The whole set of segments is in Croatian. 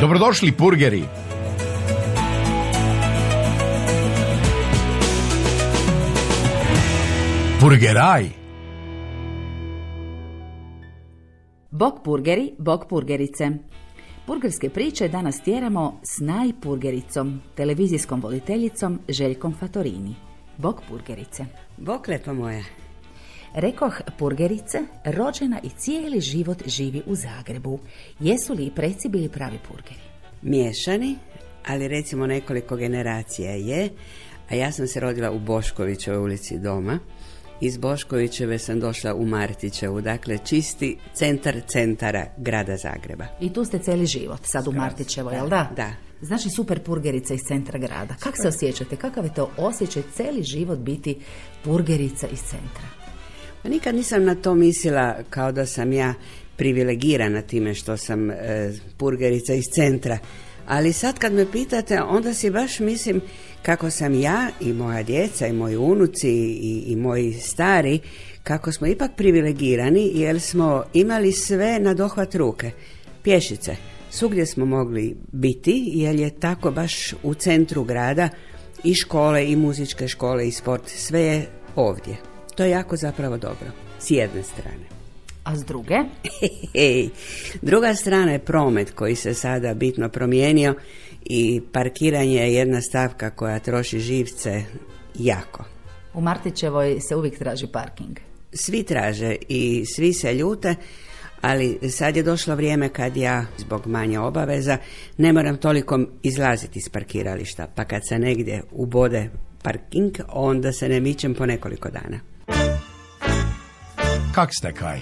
Dobrodošli purgeri. Purgeraj. Bog purgeri, bog purgerice. Purgerske priče danas tjeramo s najpurgericom, televizijskom voditeljicom Željkom Fatorini. Bog purgerice. Bog lepa moja. Rekoh purgerice, rođena i cijeli život živi u Zagrebu. Jesu li i preci bili pravi purgeri? Miješani, ali recimo nekoliko generacija je, a ja sam se rodila u Boškovićevoj ulici doma. Iz Boškovićeve sam došla u Martićevu, dakle čisti centar centara grada Zagreba. I tu ste cijeli život, sad u Martićevoj, jel da? Da. Znači super purgerica iz centra grada. Kako se osjećate? Kakav je to osjećaj cijeli život biti purgerica iz centra? Pa nikad nisam na to mislila kao da sam ja privilegirana time što sam purgerica iz centra. Ali sad kad me pitate, onda si baš mislim kako sam ja i moja djeca i moji unuci i moji stari, kako smo ipak privilegirani jer smo imali sve na dohvat ruke. Pješice. Svugdje smo mogli biti jer je tako baš u centru grada i škole i muzičke škole i sport. Sve je ovdje. To je jako zapravo dobro. S jedne strane. A s druge? Druga strana je promet koji se sada bitno promijenio i parkiranje je jedna stavka koja troši živce jako. U Martićevoj se uvijek traži parking. Svi traže i svi se ljute, ali sad je došlo vrijeme kad ja, zbog manje obaveza, ne moram toliko izlaziti iz parkirališta, pa kad se negdje ubode parking, onda se ne mičem po nekoliko dana. Kak ste kaj?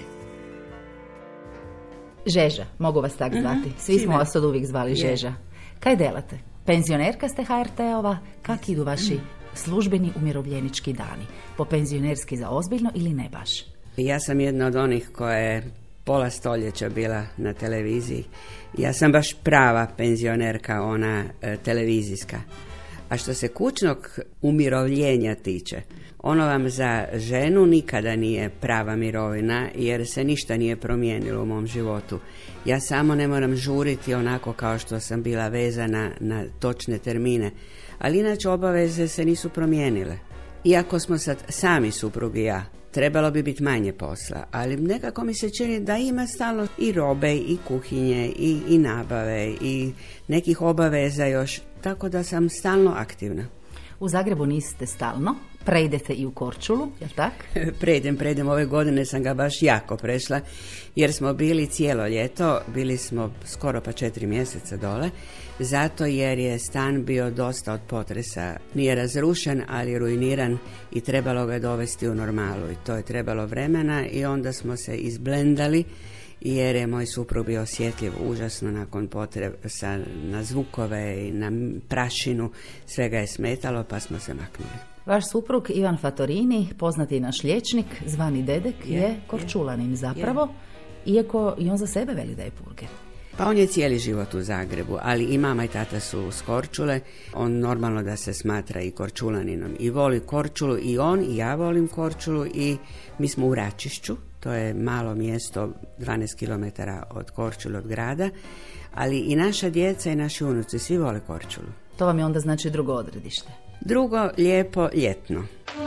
Žeža, mogu vas tak zvati. Svi smo vas od uvijek zvali Žeža. Kaj delate? Penzionerka ste HRT-ova? Kak idu vaši službeni umirovljenički dani? Po penzionerski za ozbiljno ili ne baš? Ja sam jedna od onih koja je pola stoljeća bila na televiziji. Ja sam baš prava penzionerka, ona televizijska. A što se kućnog umirovljenja tiče, ono vam za ženu nikada nije prava mirovina jer se ništa nije promijenilo u mom životu. Ja samo ne moram žuriti onako kao što sam bila vezana na točne termine, ali inače obaveze se nisu promijenile. Iako smo sad sami suprug i ja, trebalo bi biti manje posla, ali nekako mi se čini da ima stalno i robe i kuhinje i nabave i nekih obaveza još, tako da sam stalno aktivna. U Zagrebu niste stalno, prejdete i u Korčulu, jel tak? Predem, ove godine sam ga baš jako prešla, jer smo bili cijelo ljeto, bili smo skoro pa 4 mjeseca dole, zato jer je stan bio dosta od potresa. Nije razrušen, ali ruiniran i trebalo ga dovesti u normalu i to je trebalo vremena i onda smo se izblendali jer je moj suprug bio osjetljiv užasno nakon potresa na zvukove i na prašinu, svega je smetalo pa smo se maknuli. Vaš suprug Ivan Fatorini, poznati naš liječnik, zvani Dedek, je Korčulanin zapravo, iako i on za sebe veli da je purger. Pa on je cijeli život u Zagrebu, ali i mama i tata su s Korčule. On normalno da se smatra i Korčulaninom i voli Korčulu i on i ja volim Korčulu i mi smo u Račišću. To je malo mjesto, 12 km od Korčule, od grada, ali i naša djeca i naši unuci, svi vole Korčulu. To vam je onda znači drugo odredište? Drugo, lijepo, ljetno.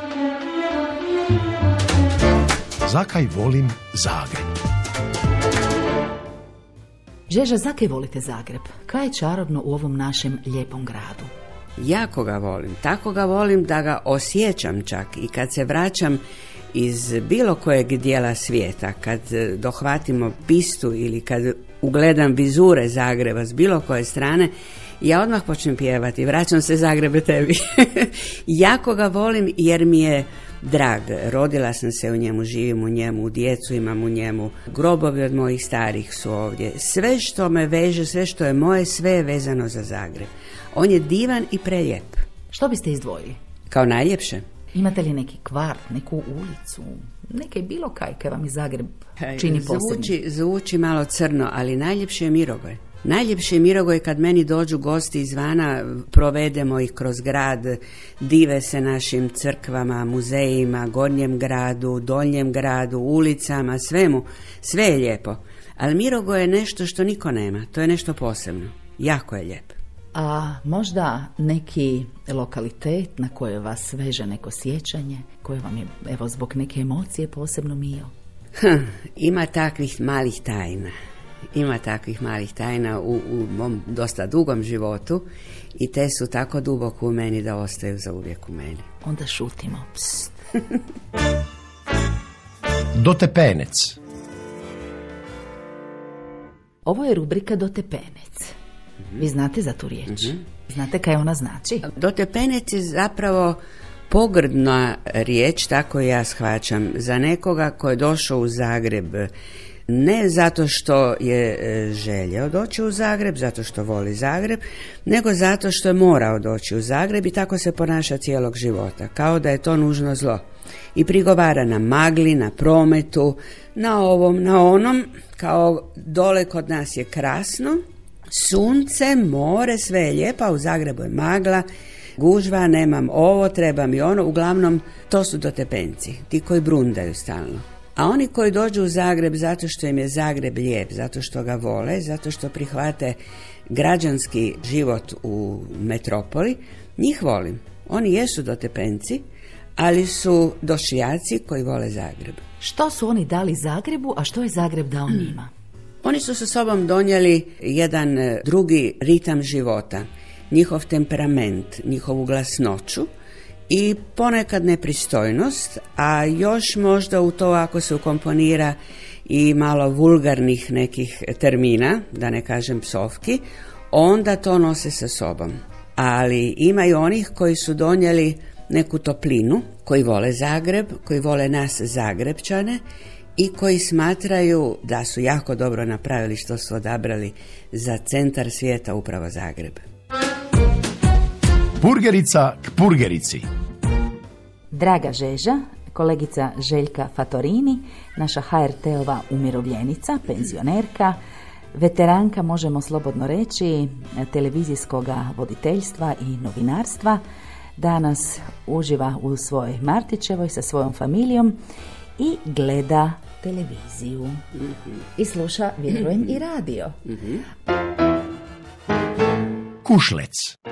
Zakaj volim Zagreb? Žeža, zakaj volite Zagreb? Kaj je čarobno u ovom našem lijepom gradu? Jako ga volim, tako ga volim da ga osjećam čak i kad se vraćam iz bilo kojeg dijela svijeta, kad dohvatimo pistu ili kad ugledam vizure Zagreba s bilo koje strane, ja odmah počnem pjevati, vraćam se Zagrebe tebi. Jako ga volim jer mi je drag, rodila sam se u njemu, živim u njemu, djecu imam u njemu, grobovi od mojih starih su ovdje, sve što me veže, sve što je moje, sve je vezano za Zagreb. On je divan i prelijep. Što biste izdvojili? Kao najljepše? Imate li neki kvart, neku ulicu, neke bilo kaj vam i Zagreb čini posebnim? Zvuči malo crno, ali najljepše je Mirogoj. Najljepše je Mirogoj kad meni dođu gosti izvana, provedemo ih kroz grad, dive se našim crkvama, muzejima, gornjem gradu, donjem gradu, ulicama, svemu. Sve je lijepo. Ali Mirogoj je nešto što niko nema, to je nešto posebno. Jako je lijep. A možda neki lokalitet na koje vas veže neko sjećanje, koje vam je, evo, zbog neke emocije posebno mio? Ima takvih malih tajna. Ima takvih malih tajna u mom dosta dugom životu i te su tako duboko u meni da ostaju za uvijek u meni. Onda šutimo. Pst. Dotepenec. Ovo je rubrika Dotepenec. Vi znate za tu riječ? Znate kaj ona znači? Dotepenec je zapravo pogrdna riječ, tako ja shvaćam, za nekoga ko je došao u Zagreb ne zato što je željeo doći u Zagreb, zato što voli Zagreb, nego zato što je morao doći u Zagreb i tako se ponaša cijelog života, kao da je to nužno zlo. I prigovara na magli, na prometu, na ovom, na onom, kao dole kod nas je krasno, sunce, more, sve je lijepo, a u Zagrebu je magla, gužva, nemam ovo, treba mi ono, uglavnom to su dotepenci, ti koji brundaju stalno. A oni koji dođu u Zagreb zato što im je Zagreb lijep, zato što ga vole, zato što prihvate građanski život u metropoli, njih volim. Oni jesu dotepenci, ali su došijaci koji vole Zagreb. Što su oni dali Zagrebu, a što je Zagreb dao njima? Oni su sa sobom donijeli jedan drugi ritam života, njihov temperament, njihovu glasnoću i ponekad nepristojnost, a još možda u to ako se ukomponira i malo vulgarnih nekih termina, da ne kažem psovki, onda to nose sa sobom. Ali ima i onih koji su donijeli neku toplinu, koji vole Zagreb, koji vole nas Zagrebčane i koji smatraju da su jako dobro napravili što su odabrali za centar svijeta upravo Zagreb. Purgerica k purgerici. Draga Žeža, kolegica Željka Fatorini, naša HRT-ova umirovljenica, penzionerka, veteranka, možemo slobodno reći, televizijskog voditeljstva i novinarstva, danas uživa u svojoj Martićevoj sa svojom familijom i gleda televiziju. I sluša, vjerujem, i radio. Kušlec.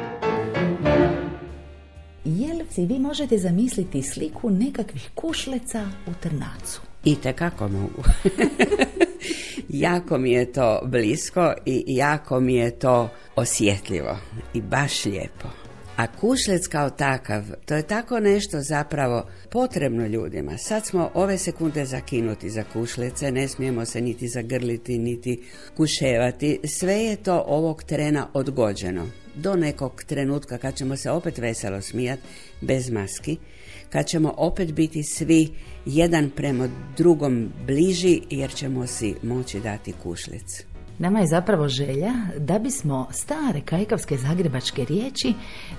Jel si vi možete zamisliti sliku nekakvih kušleca u Trnacu? Itekako mogu. Jako mi je to blisko i jako mi je to osjetljivo i baš lijepo. A kušlec kao takav, to je tako nešto zapravo potrebno ljudima. Sad smo ove sekunde zakinuti za kušlece, ne smijemo se niti zagrliti, niti kuševati. Sve je to ovog trena odgođeno. Do nekog trenutka kad ćemo se opet veselo smijati, bez maski, kad ćemo opet biti svi jedan prema drugom bliži, jer ćemo si moći dati kušlec. Nama je zapravo želja da bismo stare kajkavske zagrebačke riječi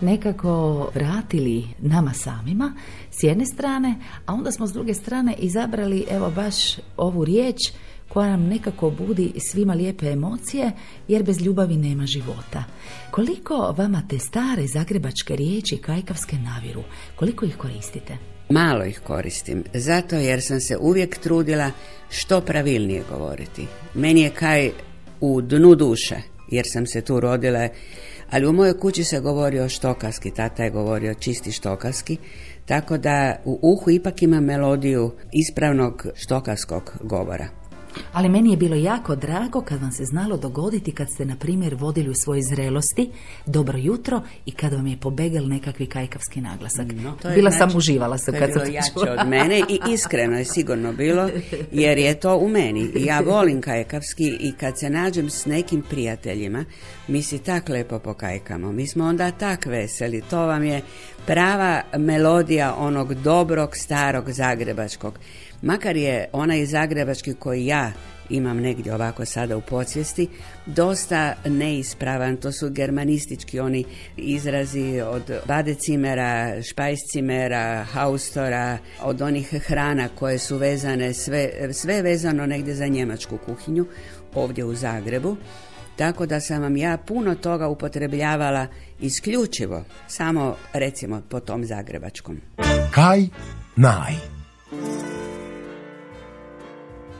nekako vratili nama samima s jedne strane, a onda smo s druge strane izabrali evo baš ovu riječ koja nam nekako budi svima lijepe emocije, jer bez ljubavi nema života. Koliko vama te stare zagrebačke riječi kajkavske naviru? Koliko ih koristite? Malo ih koristim, zato jer sam se uvijek trudila što pravilnije govoriti. Meni je kaj u dnu duše, jer sam se tu rodila, ali u mojoj kući se govorio štokaski, tata je govorio čisti štokaski, tako da u uhu ipak ima melodiju ispravnog štokavskog govora. Ali meni je bilo jako drago kad vam se znalo dogoditi kad ste, na primjer, vodili u svojoj zrelosti Dobro jutro i kad vam je pobegel nekakvi kajkavski naglasak. Bila sam, uživala sam kad sam to čula. To je bilo jače od mene i iskreno je sigurno bilo, jer je to u meni. Ja volim kajkavski i kad se nađem s nekim prijateljima, mi si tak lepo pokajkamo. Mi smo onda tak veseli. To vam je prava melodija onog dobrog, starog zagrebačkog. Makar je onaj zagrebački koji ja imam negdje ovako sada u podsvijesti, dosta neispravan. To su germanistički oni izrazi od badecimera, špajscimera, haustora, od onih hrana koje su vezane, sve vezano negdje za njemačku kuhinju ovdje u Zagrebu. Tako da sam vam ja puno toga upotrebljavala isključivo, samo recimo po tom zagrebačkom. Kaj naj.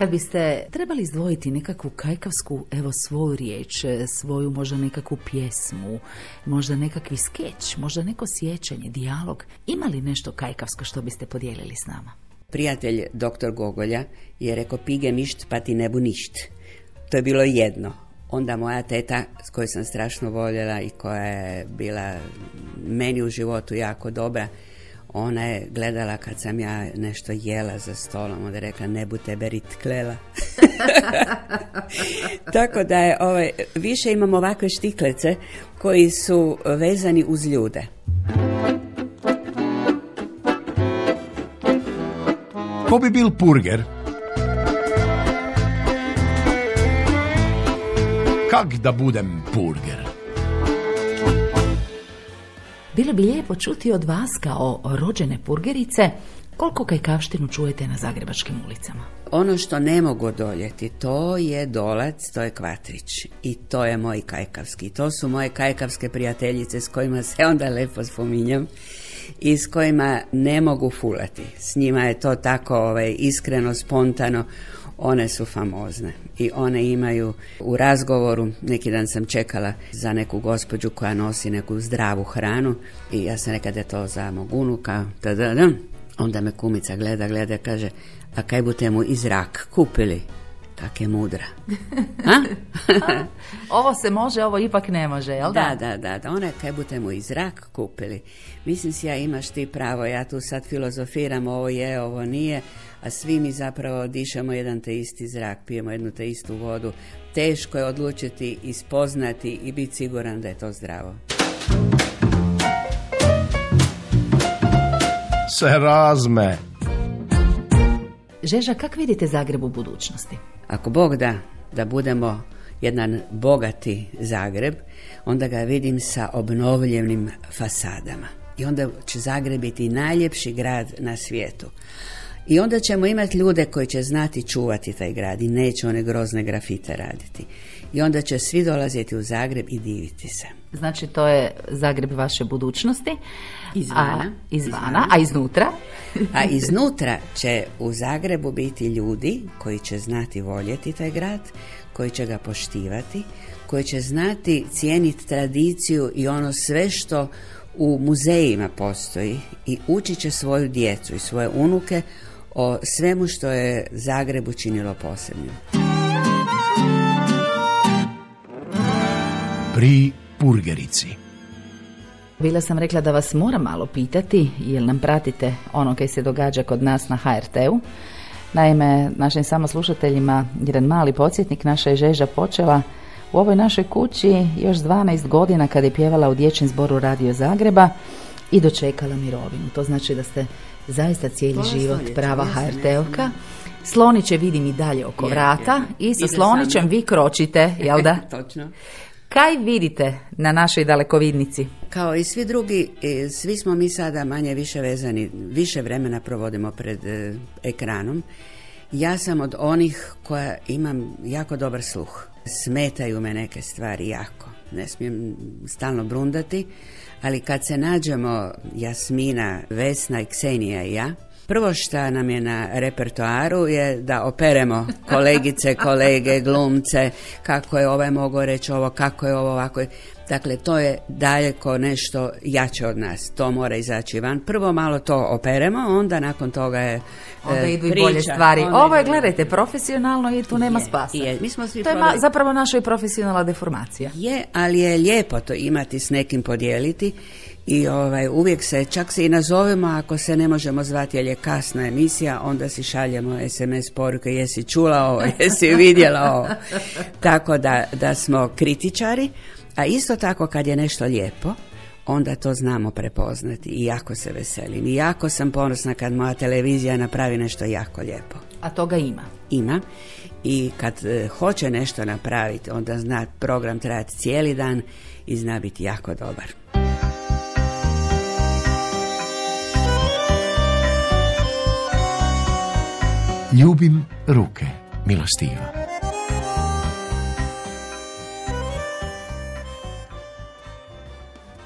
Kad biste trebali izdvojiti nekakvu kajkavsku, evo svoju riječ, svoju možda nekakvu pjesmu, možda nekakvi skeć, možda neko sjećanje, dijalog, ima li nešto kajkavsko što biste podijelili s nama? Prijatelj dr. Gogolja je rekao pige mišt pa ti ne bu ništ. To je bilo jedno. Onda moja teta, s kojoj sam strašno voljela i koja je bila meni u životu jako dobra, ona je gledala kad sam ja nešto jela za stolom, onda je rekla ne bu tebe rit klela. Tako da je, više imamo ovakve štiklece koji su vezani uz ljude. Ko bi bil purger? Kak da budem purger? Bilo bi lijepo čuti od vas kao rođene purgerice koliko kajkavštinu čujete na zagrebačkim ulicama. Ono što ne mogu odoljeti, to je Dolac, to je Kvatrić i to je moj kajkavski. To su moje kajkavske prijateljice s kojima se onda lepo spominjam i s kojima ne mogu fulati. S njima je to tako iskreno, spontano. One su famozne i one imaju u razgovoru, neki dan sam čekala za neku gospođu koja nosi neku zdravu hranu i ja sam rekla da je to za mog unuka, onda me kumica gleda, kaže, a kaj bute mu i zrak kupili? Kak je mudra. Ovo se može, ovo ipak ne može, jel da? Da, ona je kaj bute mu i zrak kupili. Mislim si ja imaš ti pravo, ja tu sad filozofiram, ovo je, ovo nije, a svi mi zapravo dišemo jedan te isti zrak, pijemo jednu te istu vodu. Teško je odlučiti, ispoznati i biti siguran da je to zdravo. Se razme. Žeža, kak vidite Zagreb u budućnosti? Ako Bog da budemo jedan bogati Zagreb, onda ga vidim sa obnovljenim fasadama. I onda će Zagreb biti najljepši grad na svijetu. I onda ćemo imati ljude koji će znati čuvati taj grad i neće one grozne grafite raditi. I onda će svi dolaziti u Zagreb i diviti se. Znači to je Zagreb vaše budućnosti. Izvana. A iznutra? A iznutra će u Zagrebu biti ljudi koji će znati voljeti taj grad, koji će ga poštivati, koji će znati cijeniti tradiciju i ono sve što u muzejima postoji i učit će svoju djecu i svoje unuke o svemu što je Zagreb učinilo posebnim. Pri purgerici. Bila sam rekla da vas moram malo pitati, jer nam pratite ono kaj se događa kod nas na HRT-u. Naime, našim samoslušateljima jedan mali podsjetnik, naša je Žeža počela u ovoj našoj kući još 12 godina kada je pjevala u dječjem zboru Radio Zagreba i dočekala mirovinu. To znači da ste zaista cijeli život prava HRT-ovka. Sloniće vidim i dalje oko vrata i sa Slonićem vi kročite, jel da? Točno. Kaj vidite na našoj dalekovidnici? Kao i svi drugi, svi smo mi sada manje više vezani, više vremena provodimo pred ekranom. Ja sam od onih koja imam jako dobar sluh. Smetaju me neke stvari jako. Ne smijem stalno brundati, ali kad se nađemo Jasmina, Vesna i Ksenija i ja, prvo što nam je na repertoaru je da operemo kolegice, kolege, glumce, kako je ovaj mogao reći ovo, kako je ovo ovako. Dakle, to je daleko nešto jače od nas. To mora izaći van. Prvo malo to operemo, onda nakon toga je onda idu priča, i bolje stvari. Ovo je, gledajte, profesionalno i tu nema spasa. Mi smo svi to je zapravo naša i profesionalna deformacija. Je, ali je lijepo to imati s nekim podijeliti. I uvijek čak se i nazovemo, ako se ne možemo zvati jer je kasna emisija, onda si šaljemo SMS poruke, jesi čula ovo, jesi vidjela ovo. Tako da smo kritičari, a isto tako kad je nešto lijepo, onda to znamo prepoznati i jako se veselim. I jako sam ponosna kad moja televizija napravi nešto jako lijepo. A toga ima? Ima. I kad hoće nešto napraviti, onda zna program trajati cijeli dan i zna biti jako dobar. Ljubim ruke, milostiva.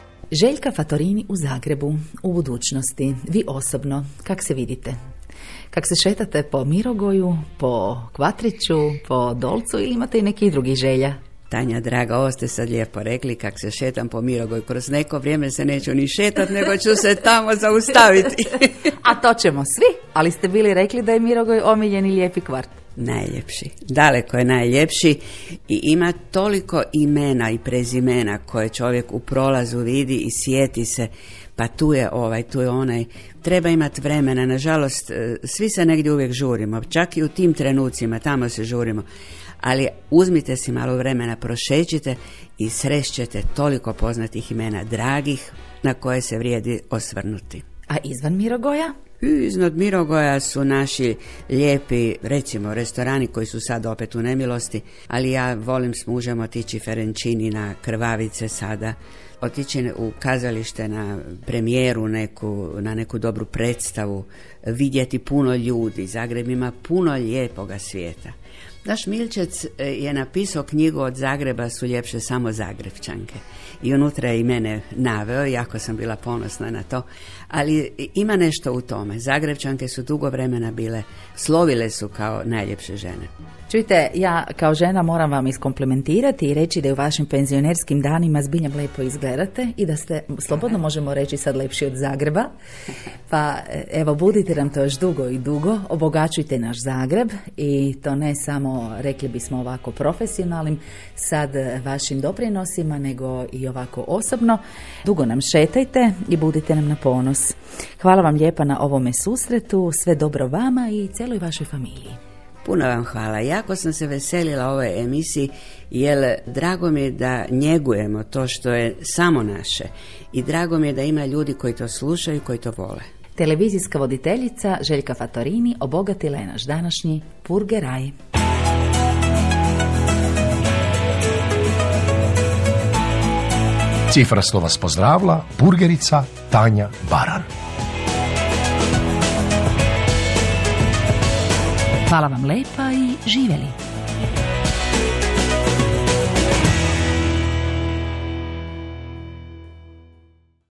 Željka Fattorini u Zagrebu, u budućnosti, vi osobno, kak se vidite? Kak se šetate po Mirogoju, po Kvatriću, po Dolcu ili imate i nekih drugih želja? Tanja, draga, ovo ste sad lijepo rekli, kak se šetam po Mirogoju. Kroz neko vrijeme se neću ni šetat, nego ću se tamo zaustaviti. A to ćemo svi, ali ste bili rekli da je Mirogoj omiljeni lijepi kvart. Najljepši, daleko je najljepši i ima toliko imena i prezimena koje čovjek u prolazu vidi i sjeti se, pa tu je ovaj, tu je onaj. Treba imati vremena, nažalost, svi se negdje uvijek žurimo, čak i u tim trenucima, tamo se žurimo, ali uzmite si malo vremena, prošećite i srešćete toliko poznatih imena, dragih, na koje se vrijedi osvrnuti. A izvan Mirogoja? Iznad Mirogoja su naši lijepi, recimo, restorani koji su sad opet u nemilosti, ali ja volim s mužem otići Ferenčini na Krvavice sada, otići u kazalište na premijeru na neku dobru predstavu, vidjeti puno ljudi. Zagreb ima puno lijepoga svijeta. Naš Milčec je napisao knjigu Od Zagreba su ljepše samo Zagrepčanke. I unutra je i mene naveo, jako sam bila ponosna na to, ali ima nešto u tome. Zagrepčanke su dugo vremena bile, slovile su kao najljepše žene. Čujte, ja kao žena moram vam iskomplementirati i reći da u vašim penzionerskim danima zbilja lepo izgledate i da ste, slobodno možemo reći, sad lepši od Zagreba. Pa evo, budite nam to još dugo i dugo, obogaćujte naš Zagreb i to ne samo, rekli bismo ovako, profesionalnim sad vašim doprinosima, nego i ovako osobno. Dugo nam šetajte i budite nam na ponos. Hvala vam lijepa na ovome susretu, sve dobro vama i cijeloj vašoj familiji. Puno vam hvala. Jako sam se veselila ovoj emisiji, jer drago mi je da njegujemo to što je samo naše i drago mi je da ima ljudi koji to slušaju i koji to vole. Televizijska voditeljica Željka Fattorini obogatila je naš današnji Purgeraj. Cifra slova vas pozdravila burgerica Tanja Baran. Hvala vam lepa i živjeli.